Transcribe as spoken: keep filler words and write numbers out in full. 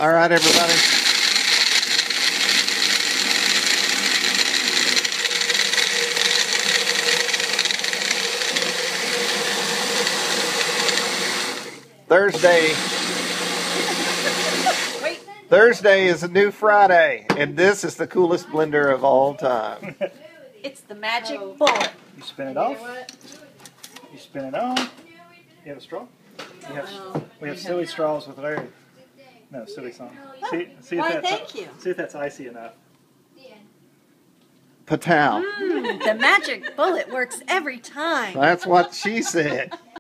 All right, everybody. Thursday. Wait. Thursday is a new Friday, and this is the coolest blender of all time. It's the magic bullet. You spin it off. You spin it on. You have a straw? We have, Oh, we have silly straws with very... No, silly song. See, see Why, if that's, thank you. See if that's icy enough. Patow. Mm, the magic bullet works every time. That's what she said.